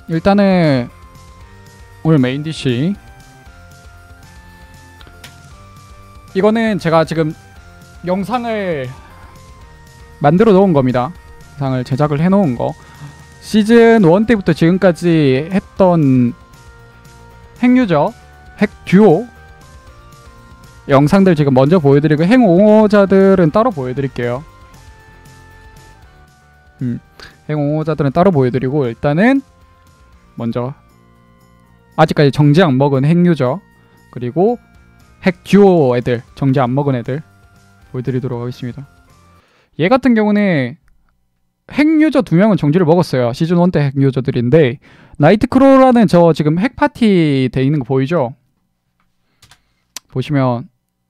일단은 오늘 메인 디시 이거는 제가 지금 영상을 만들어 놓은 겁니다. 영상을 제작을 해 놓은 거. 시즌 1 때부터 지금까지 했던 핵유저, 핵 듀오 영상들 지금 먼저 보여드리고 핵옹호자들은 따로 보여드릴게요. 핵옹호자들은 따로 보여드리고 일단은 먼저 아직까지 정지 안 먹은 핵유저 그리고 핵 듀오 애들 정지 안 먹은 애들 보여드리도록 하겠습니다. 얘 같은 경우는 핵유저 2명은 정지를 먹었어요. 시즌 1 때 핵유저들인데 나이트크로라는 저 지금 핵파티 돼 있는 거 보이죠? 보시면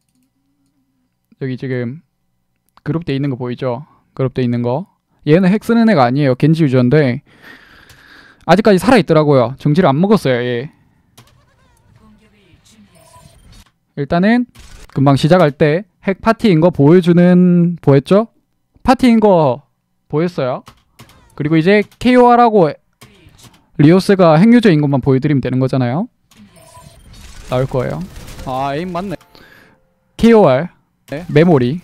여기 지금 그룹 돼 있는 거 보이죠? 그룹 돼 있는 거 얘는 핵 쓰는 애가 아니에요. 겐지 유저인데 아직까지 살아있더라고요. 정지를 안 먹었어요. 얘. 일단은 금방 시작할 때 핵 파티인 거 보여주는 보였죠? 파티인 거 보였어요. 그리고 이제 KOR하고 리오스가 핵유저인 것만 보여드리면 되는 거잖아요. 나올 거예요. 아 에임 맞네. KOR 네, 메모리.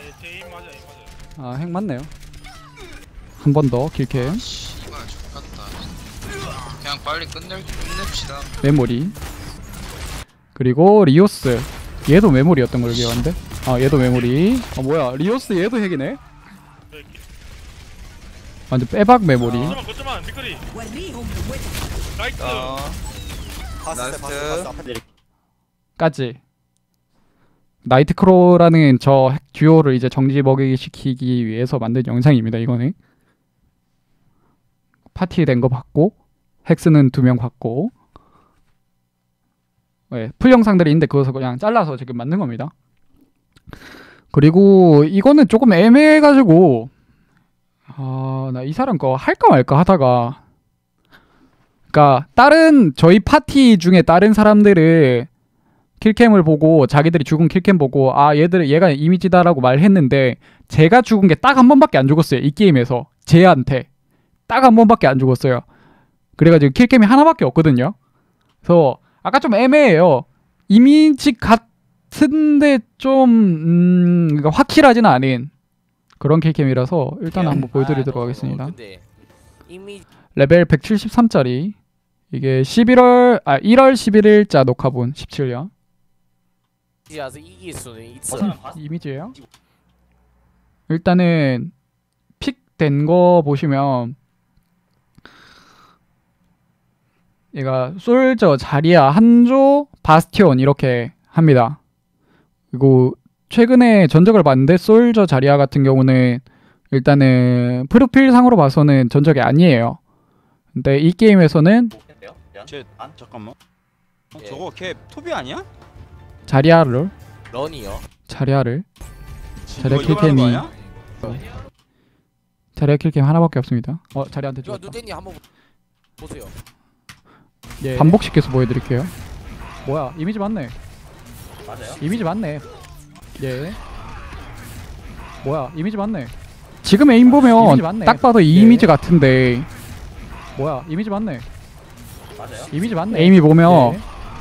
아 핵 맞네요. 한 번 더 킬캠. 씨발 X같다. 그냥 빨리 끝냅시다. 메모리. 그리고 리오스 얘도 메모리였던 걸로 기억하는데. 아 얘도 메모리. 아 뭐야 리오스 얘도 핵이네. 완전 빼박 메모리. 거점만 미끄리. 나이스. 나이스. 까지. 나이트크로라는 저 핵 듀오를 이제 정지 먹이기 시키기 위해서 만든 영상입니다. 이거는 파티 된 거 봤고 핵스는 2명 봤고 네, 풀 영상들이 있는데 그것을 그냥 잘라서 지금 만든 겁니다. 그리고 이거는 조금 애매해가지고 나 이 사람 거 할까 말까 하다가 그니까 다른 저희 파티 중에 다른 사람들을 킬캠을 보고 자기들이 죽은 킬캠 보고 아 얘가 이미지다라고 말했는데 제가 죽은 게 딱 한 번밖에 안 죽었어요. 이 게임에서 쟤한테 딱 한 번밖에 안 죽었어요. 그래가지고 킬캠이 하나밖에 없거든요. 그래서 아까 좀 애매해요. 이미지 같은데 좀 그러니까 확실하지는 않은 그런 킬캠이라서 일단 한번 보여드리도록 하겠습니다. 레벨 173짜리 이게 1월 11일자 녹화분 17년 이미지예요. 일단은 픽 된 거 보시면 얘가 솔저, 자리야, 한조, 바스티온 이렇게 합니다. 그리고 최근에 전적을 봤는데 솔저, 자리야 같은 경우는 일단은 프로필 상으로 봐서는 전적이 아니에요. 근데 이 게임에서는 잠깐만. 저거 걔 토비 아니야? 자리야를 런이요? 자리야 이거 킬캠이 아니야? 자리야 킬캠 하나밖에 없습니다. 자리한테 저 죽었다. 누데님 한번 보세요. 예. 반복시켜서 보여드릴게요. 뭐야 이미지 맞네. 맞아요? 이미지 맞네. 예. 뭐야 이미지 맞네. 지금 에임 보면 딱 봐도 이 이미지 같은데 뭐야 이미지 맞네. 맞아요? 이미지 맞네. 에임이 보면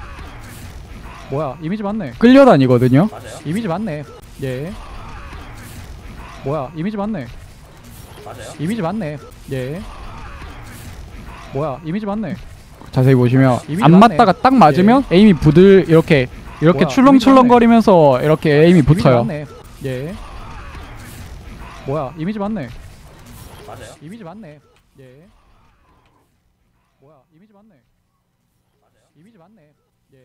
뭐야 이미지 맞네. 끌려다니거든요. 맞아요? 이미지 맞네. 예. 뭐야 이미지 맞네. 맞아요? 이미지 맞네. 예. 뭐야 이미지 맞네. 자세히 보시면 안 맞다가 딱 맞으면 에임이 부들 이렇게 출렁출렁거리면서 이렇게 에임이 붙어요. 예. 뭐야 이미지 맞네. 맞아요? 이미지 맞네. 예. 뭐야 이미지 맞네. 이미지 맞네. 예.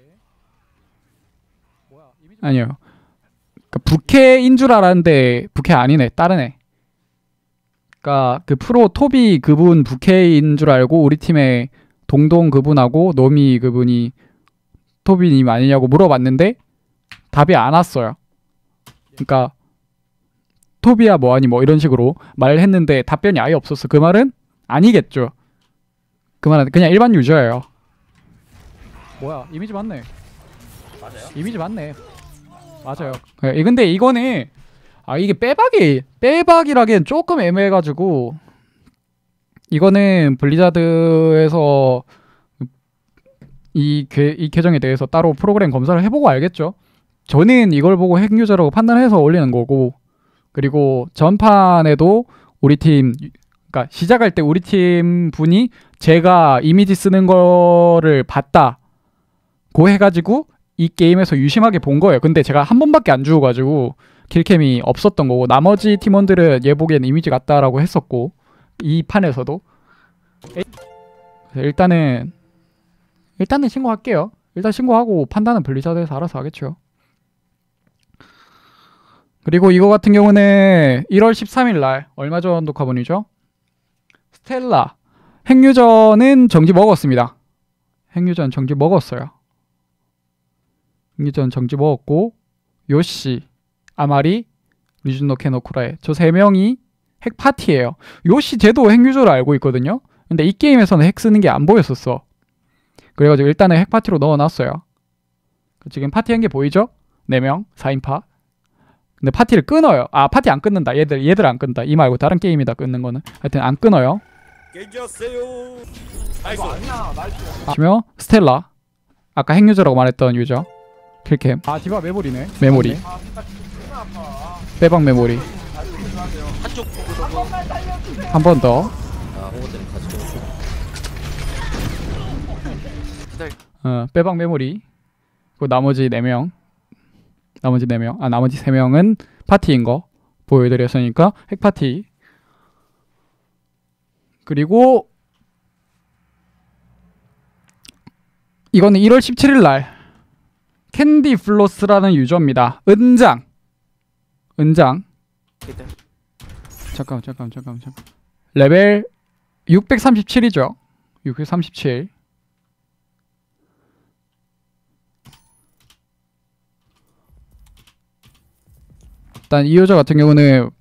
뭐야 이미지 아니요. 그러니까 부캐인 줄 알았는데 부캐 아니네. 다른 애. 그러니까 그 프로 토비 그분 부캐인 줄 알고 우리 팀에 동동 그분하고 노미 그분이 토비님 아니냐고 물어봤는데 답이 안 왔어요. 그러니까 토비야 뭐하니 뭐 이런 식으로 말을 했는데 답변이 아예 없었어. 그 말은 아니겠죠. 그 말은 그냥 일반 유저예요. 뭐야 이미지 맞네. 맞아요? 이미지 맞네. 맞아요. 근데 이거는 이게 빼박이라기엔 조금 애매해가지고 이거는 블리자드에서 이 계정에 대해서 따로 프로그램 검사를 해보고 알겠죠. 저는 이걸 보고 핵유저라고 판단해서 올리는 거고, 그리고 전판에도 우리 팀, 그러니까 시작할 때 우리 팀 분이 제가 이미지 쓰는 거를 봤다고 해가지고 이 게임에서 유심하게 본 거예요. 근데 제가 한 번밖에 안 주워가지고 킬캠이 없었던 거고, 나머지 팀원들은 얘 보기엔 이미지 같다라고 했었고, 이 판에서도. 일단은 신고할게요. 일단 신고하고 판단은 블리자드에서 알아서 하겠죠. 그리고 이거 같은 경우는 1월 13일 날, 얼마 전 녹화본이죠. 스텔라 핵유저는 정지 먹었습니다. 핵유저는 정지 먹었어요. 핵유저는 정지 먹었고, 요시, 아마리, 리준노 케노쿠라에 저 3명이 핵 파티예요. 요시 쟤도 핵유저로 알고 있거든요. 근데 이 게임에서는 핵 쓰는 게 안 보였었어. 그래가지고 일단은 핵 파티로 넣어놨어요. 지금 파티한 게 보이죠? 4명 4인파. 근데 파티를 끊어요. 아, 파티 안 끊는다. 얘들 안 끊는다. 이 말고 다른 게임이다 끊는 거는. 하여튼 안 끊어요. 보시면 스텔라, 아까 핵유저라고 말했던 유저 킬캠. 아, 디바 메모리네. 메모리. 빼박 메모리. 한쪽 한 번 더. 아 그것 때문에 가지고 빼박 메모리. 그리고 나머지 4명. 나머지 3명은 파티인 거 보여드렸으니까 핵 파티. 그리고 이거는 1월 17일 날 캔디 플로스라는 유저입니다. 은장. 잠깐. 레벨 637이죠. 637. 일단 이 유저 같은 경우는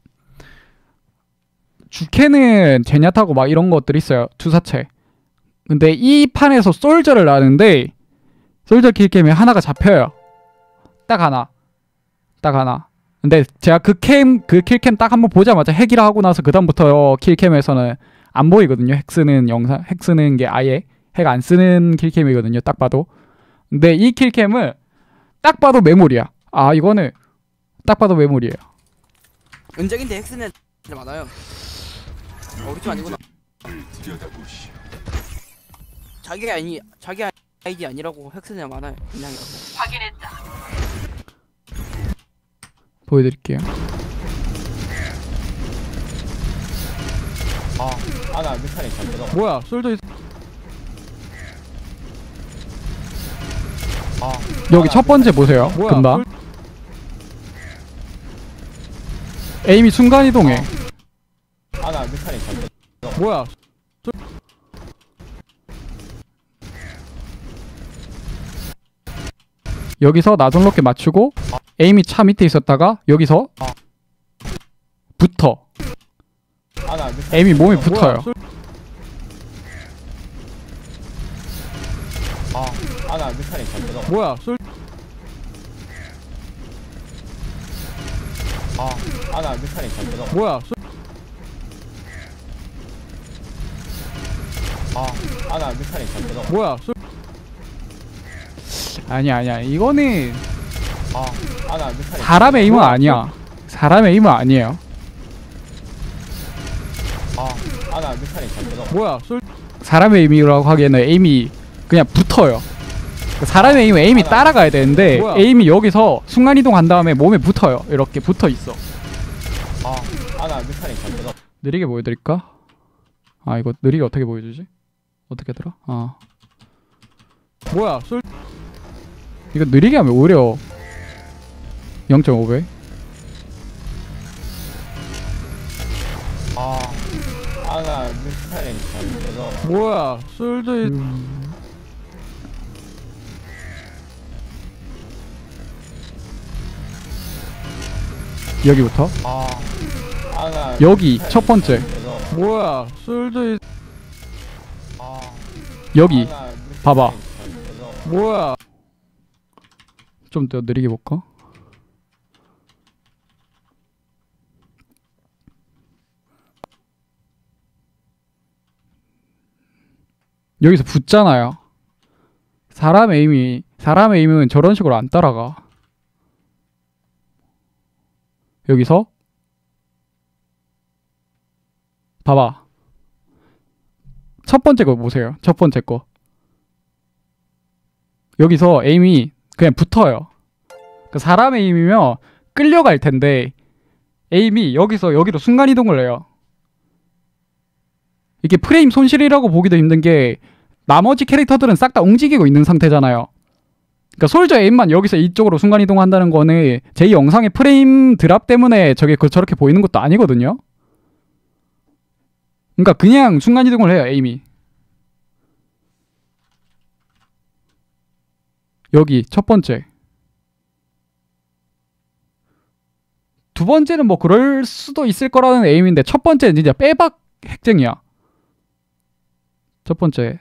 주캐는 제냐타고 막 이런 것들 있어요. 투사체. 근데 이 판에서 솔저를 나는데 솔저 킬캠에 하나가 잡혀요. 딱 하나. 근데 제가 그 킬캠 딱 한번 보자마자 핵이라 하고 나서 그 다음부터 킬캠에서는 안 보이거든요. 핵 쓰는 영상, 핵 쓰는 게 아예 핵 안 쓰는 킬캠이거든요. 딱 봐도. 근데 이 킬캠은 딱 봐도 메모리야. 아, 이거는 딱 봐도 메모리예요. 은적인데 핵쓰는 애들 많아요. 우리 팀 아니구나. 자기 아이디 아니라고 핵쓰는 애 많아요. 그냥이라고. 보여드릴게요. 아나 메카닉 잘 들어. 뭐야, 솔저 여기 첫 번째 보세요. 금방. 에임이 순간 이동해. 아나 메카닉 잘 들어. 뭐야? 여기서 나존롭게 맞추고 에임이 차 밑에 있었다가 여기서 붙어. 아나 에임이 몸에 붙어요. 아나 메카닉 잘 들어. 뭐야? 아나 메카닉 잘 들어. 뭐야? 아나 메카닉 잘 들어. 뭐야? 아니야. 이거는 아나 메카닉 사람 에임은 아니야. 사람 에임은 아니에요. 아나 메카닉 잘 들어. 뭐야? 사람 에임이라고 하기에는 에임이 그냥 붙어요. 사람의 에임은 에임이 따라가야 되는데 에임이 여기서 순간이동 한 다음에 몸에 붙어요. 이렇게 붙어 있어. 아나 메카닉 잘 들어. 느리게 보여드릴까? 아, 이거 느리게 어떻게 보여주지? 어떻게 들어? 뭐야? 이거 느리게 하면 오히려 0.5배. 아나 메카닉 잘 들어. 뭐야? 솔드 여기부터 아나 여기 첫 번째. 뭐야? 솔드 여기 봐봐. 뭐야? 좀 더 느리게 볼까? 여기서 붙잖아요. 사람 에임은 저런 식으로 안 따라가. 여기서 봐봐. 첫 번째 거 보세요. 첫 번째 거. 여기서 에임이 그냥 붙어요. 그 사람 에임이면 끌려갈 텐데 에임이 여기서 여기로 순간이동을 해요. 이게 프레임 손실이라고 보기도 힘든 게 나머지 캐릭터들은 싹 다 움직이고 있는 상태잖아요. 그러니까 솔저 에임만 여기서 이쪽으로 순간이동한다는 거는 제 영상의 프레임 드랍 때문에 저게 저렇게 보이는 것도 아니거든요. 그러니까 그냥 순간이동을 해요, 에임이. 여기 첫 번째. 두 번째는 뭐 그럴 수도 있을 거라는 에임인데 첫 번째는 진짜 빼박 핵쟁이야. 첫 번째.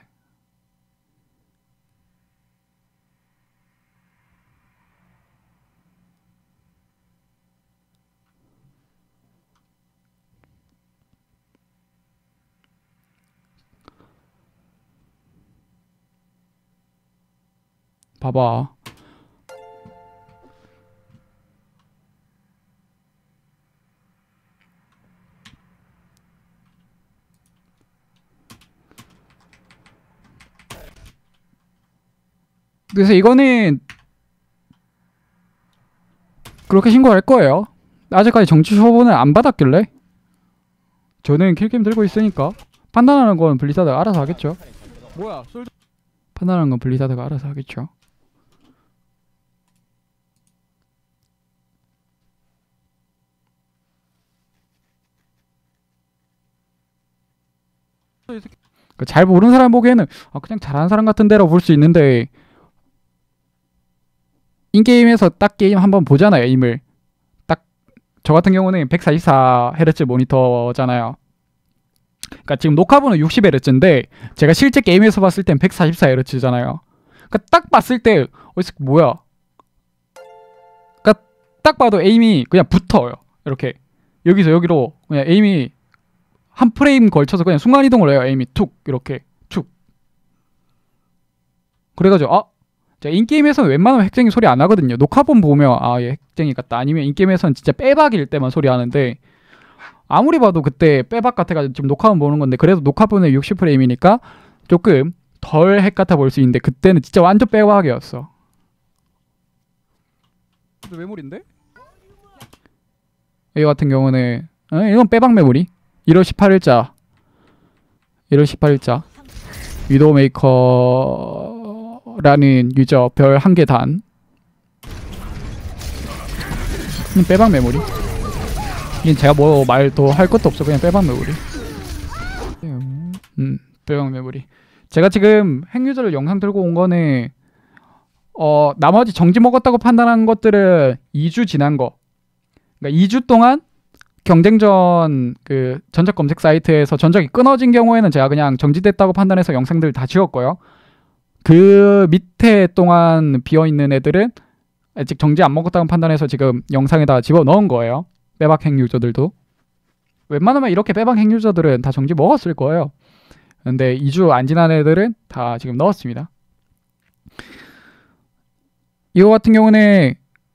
봐봐. 그래서 이거는 그렇게 신고할 거예요. 아직까지 정치 처분을 안 받았길래. 저는 킬캠 들고 있으니까 판단하는 건 블리자드가 알아서 하겠죠. 뭐야? 판단하는 건 블리자드가 알아서 하겠죠. 잘 모르는 사람 보기에는 그냥 잘하는 사람 같은 데로 볼 수 있는데 인게임에서 딱 게임 한번 보잖아요. 에임을 딱 저 같은 경우는 144Hz 모니터잖아요. 그러니까 지금 녹화보는 60Hz인데 제가 실제 게임에서 봤을 땐 144Hz잖아요. 그러니까 딱 봤을 때 뭐야? 그러니까 딱 봐도 에임이 그냥 붙어요. 이렇게 여기서 여기로 그냥 에임이 한 프레임 걸쳐서 그냥 순간이동을 해요. 에임이 툭 이렇게 툭. 그래가지고 자, 인게임에서는 웬만하면 핵쟁이 소리 안 하거든요. 녹화본 보면 얘 핵쟁이 같다. 아니면 인게임에서는 진짜 빼박일 때만 소리 하는데 아무리 봐도 그때 빼박 같아가지고 지금 녹화본 보는 건데 그래도 녹화본은 60프레임이니까 조금 덜 핵 같아 보일 수 있는데 그때는 진짜 완전 빼박이었어. 메모리인데? 이 같은 경우는 이건 빼박 메모리. 1월 18일자 1월 18일자 위도우메이커라는 유저 별 1개 단 빼박 메모리. 이건 제가 뭐 말도 할 것도 없어. 그냥 빼박 메모리. 빼박 메모리. 제가 지금 핵유저를 영상 들고 온 거는 나머지 정지 먹었다고 판단한 것들은 2주 지난 거. 그러니까 2주 동안 경쟁전 그 전적 검색 사이트에서 전적이 끊어진 경우에는 제가 그냥 정지됐다고 판단해서 영상들 다 지웠고요. 그 밑에 동안 비어있는 애들은 아직 정지 안 먹었다고 판단해서 지금 영상에다 집어넣은 거예요. 빼박 핵 유저들도. 웬만하면 이렇게 빼박 핵 유저들은 다 정지 먹었을 거예요. 근데 2주 안 지난 애들은 다 지금 넣었습니다. 이거 같은 경우는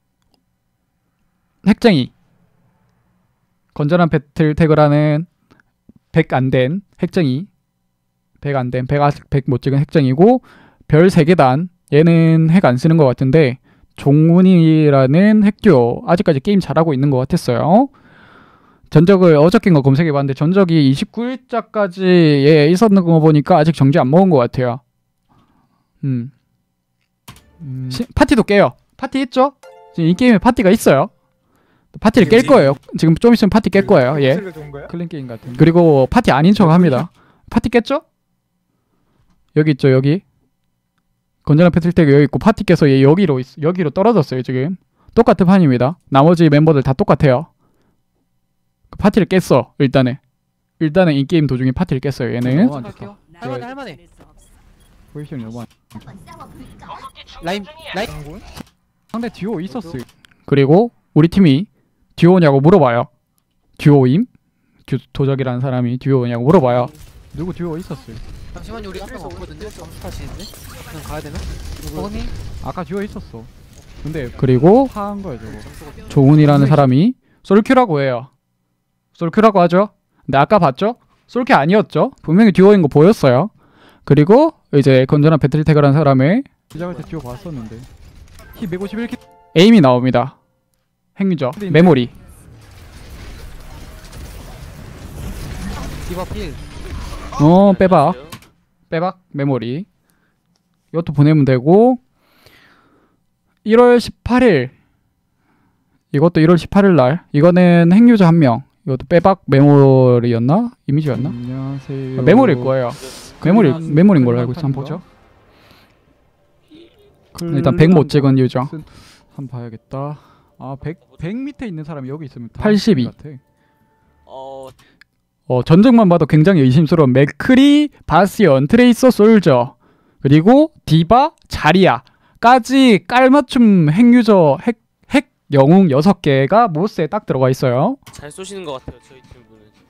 핵쟁이 건전한 배틀 태그라는 100 안 된 핵쟁이 100 안 된 100 못 찍은 핵쟁이고 별 3계단 얘는 핵 안 쓰는 것 같은데 종훈이라는 핵듀오 아직까지 게임 잘하고 있는 것 같았어요. 전적을 어저께인가 검색해봤는데 전적이 29일자까지에 있었는 거 보니까 아직 정지 안 먹은 것 같아요. 파티도 깨요. 파티 있죠? 지금 이 게임에 파티가 있어요. 파티를 깰 거예요. 지금 좀 있으면 파티 깰 거예요. 예. 클린 게임 같은. 그리고 파티 아닌 척 합니다. 파티 깼죠? 여기 있죠, 여기. 건전한 배틀태그 여기 있고 파티 깨서 얘 여기로 떨어졌어요, 지금. 똑같은 판입니다. 나머지 멤버들 다 똑같아요. 파티를 깼어, 일단은 인게임 도중에 파티를 깼어요, 얘는. 할만해. 포지션이 너무 라인 상대 듀오 있었어요. 그리고 우리 팀이 듀오냐고 물어봐요. 듀오임? 도적이라는 사람이 듀오냐고 물어봐요. 누구 듀오 있었어요. 잠시만요 우리 한명 없거든요. 점수 타시는데? 그냥 가야 되나? 허니? 아까 듀오 있었어. 근데 그리고 하한 거야 저거. 점수가 조훈이라는 사람이 솔큐라고 해요. 솔큐라고 하죠. 근데 아까 봤죠? 솔큐 아니었죠? 분명히 듀오인 거 보였어요. 그리고 이제 건전한 배틀 태그라는 사람의 시작할 때 듀오 봤었는데 키 151키 에임이 나옵니다. 핵유저 메모리. 디바 필. 빼박 메모리. 이것도 보내면 되고 1월 18일 이것도 1월 18일 날 이거는 핵유저 한 명. 이것도 빼박 메모리였나? 이미지였나? 안녕하세요. 메모리일 거예요. 메모리인 걸로 알고 있어. 한번 보죠. 일단 100 못 찍은 유저. 한번 봐야겠다. 아, 100 밑에 있는 사람이 여기 있으면 다 82. 같아. 전적만 봐도 굉장히 의심스러운 맥크리, 바스티온, 트레이서, 솔저 그리고 디바, 자리아까지 깔맞춤 핵유저 핵 영웅 6개가 모스에 딱 들어가 있어요. 잘 쏘시는 것 같아요 저희 팀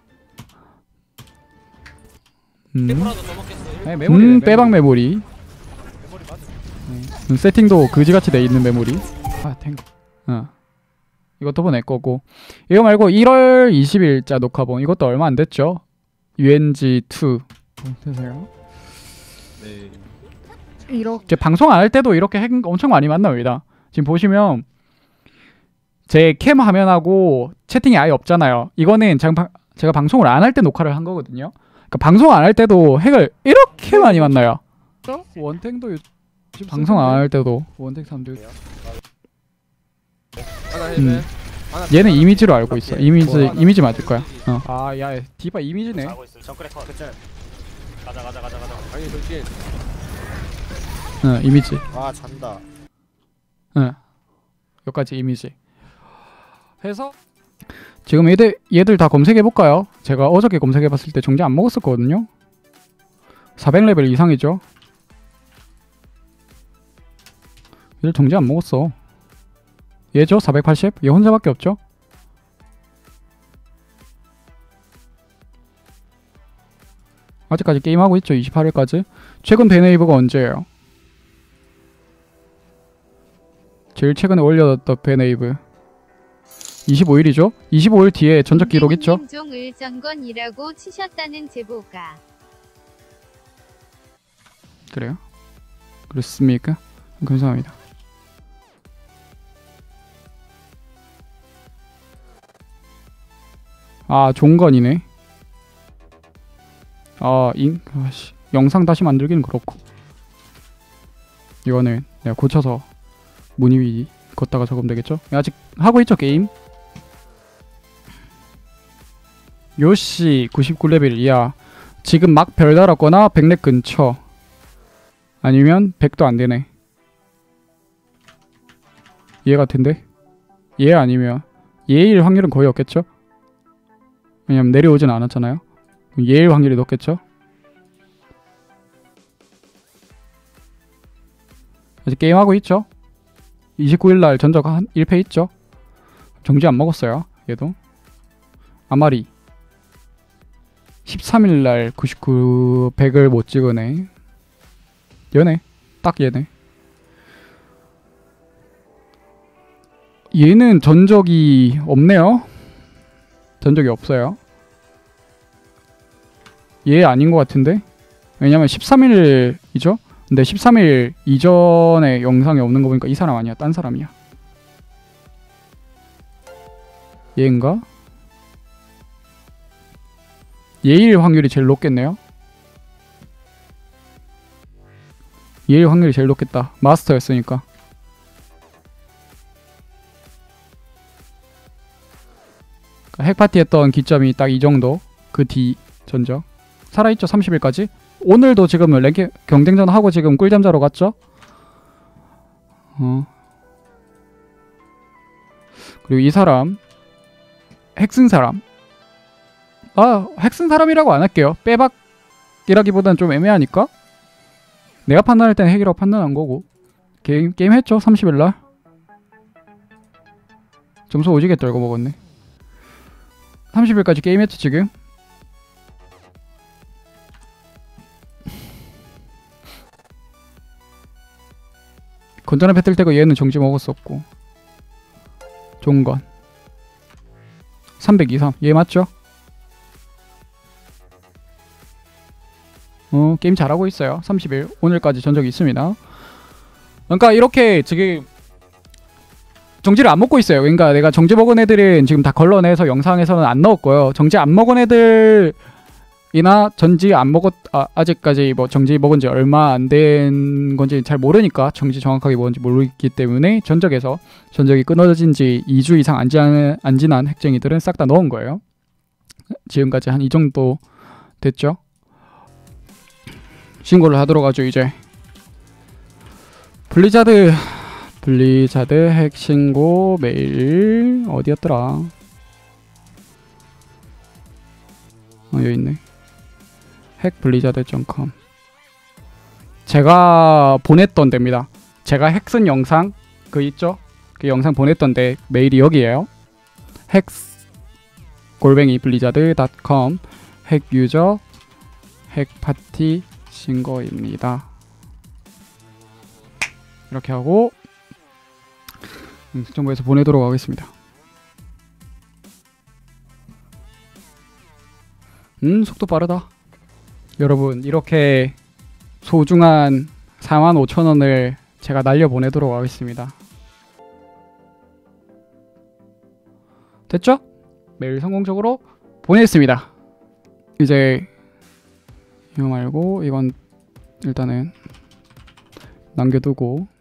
음. 분은. 템포라도 더 먹겠어요. 네, 메모리. 빼박 메모리. 세팅도 그지같이 돼 있는 메모리. 아, 탱크. 이것도 보낼 거고. 이거 말고 1월 20일자 녹화본 이것도 얼마 안 됐죠? UNG2 되세요? 네. 이렇게 방송 안 할 때도 이렇게 핵 엄청 많이 만납니다. 지금 보시면 제 캠 화면하고 채팅이 아예 없잖아요. 이거는 제가 방송을 안 할 때 녹화를 한 거거든요. 그러니까 방송 안 할 때도 핵을 이렇게 많이 만나요. 원탱도 방송 안 할 때도. 원탱 3도 얘는 이미지로 알고 있어. 이미지 맞을 거야. 아, 야, 디바 이미지네. 하고 있어. 정크레커 그쪽. 가자. 아니 돌진. 이미지. 와 잔다. 여기까지 이미지. 해서 지금 얘들 다 검색해 볼까요? 제가 어저께 검색해 봤을 때 정지 안 먹었었거든요. 400레벨 이상이죠. 얘들 정지 안 먹었어. 얘죠? 480? 얘 혼자밖에 없죠? 아직까지 게임하고 있죠. 28일까지. 최근 베네이브가 언제예요? 제일 최근에 올려뒀던 베네이브 25일이죠? 25일 뒤에 전적 기록 있죠? 종을 전건이라고 치셨다는 제보가. 그래요? 그렇습니까? 감사합니다. 아, 종건이네. 영상 다시 만들기는 그렇고. 이거는 내가 고쳐서 문의 걷다가 적으면 되겠죠? 아직 하고 있죠, 게임? 요시 99레벨 이하. 지금 막 별 달았거나 100렙 근처. 아니면 100도 안 되네. 얘 같은데? 얘 아니면 얘일 확률은 거의 없겠죠? 왜냐면 내려오진 않았잖아요. 얘일 확률이 높겠죠? 아직 게임하고 있죠? 29일날 전적 한 1패 있죠? 정지 안 먹었어요. 얘도 아마리 13일날 99 100을 못 찍으네. 얘네 딱 얘네. 얘는 전적이 없네요. 전적이 없어요. 얘 아닌 것 같은데? 왜냐면 13일이죠? 근데 13일 이전에 영상이 없는 거 보니까 이 사람 아니야. 딴 사람이야. 얘인가? 얘일 확률이 제일 높겠네요. 얘일 확률이 제일 높겠다. 마스터였으니까. 핵파티 했던 기점이 딱 이 정도. 그 뒤 전적 살아있죠. 30일까지. 오늘도 지금 랭킹 경쟁전 하고 지금 꿀잠 자러 갔죠. 그리고 이 사람 핵쓴 사람. 핵쓴 사람이라고 안 할게요. 빼박이라기보다는 좀 애매하니까. 내가 판단할 때는 핵이라고 판단한 거고. 게임 했죠. 30일날 점수 오지게 떨고 먹었네. 30일까지 게임했죠 지금. 건전한 배틀태그 얘는 정지 먹었었고. 좋은 건 323. 얘 맞죠? 게임 잘하고 있어요. 30일 오늘까지 전적이 있습니다. 그러니까 이렇게 지금 정지를 안 먹고 있어요. 그러니까 내가 정지 먹은 애들은 지금 다 걸러내서 영상에서는 안 넣었고요. 정지 안 먹은 애들이나 전지 안 먹었 아직까지 뭐 정지 먹은 지 얼마 안 된 건지 잘 모르니까 정지 정확하게 뭔지 모르기 때문에 전적이 끊어진 지 2주 이상 안 지난 핵쟁이들은 싹 다 넣은 거예요. 지금까지 한 이 정도 됐죠. 신고를 하도록 하죠. 이제 블리자드 핵 신고 메일 어디였더라? 여기 있네. 핵블리자드.com. 제가 보냈던 데입니다. 제가 핵 쓴 영상 그 있죠? 그 영상 보냈던 데 메일이 여기에요. 핵 _블리자드.com 핵 유저 핵 파티 신고입니다. 이렇게 하고 정보에서 보내도록 하겠습니다. 속도 빠르다. 여러분 이렇게 소중한 45,000원을 제가 날려보내도록 하겠습니다. 됐죠? 메일 성공적으로 보냈습니다. 이제 이거 말고 이건 일단은 남겨두고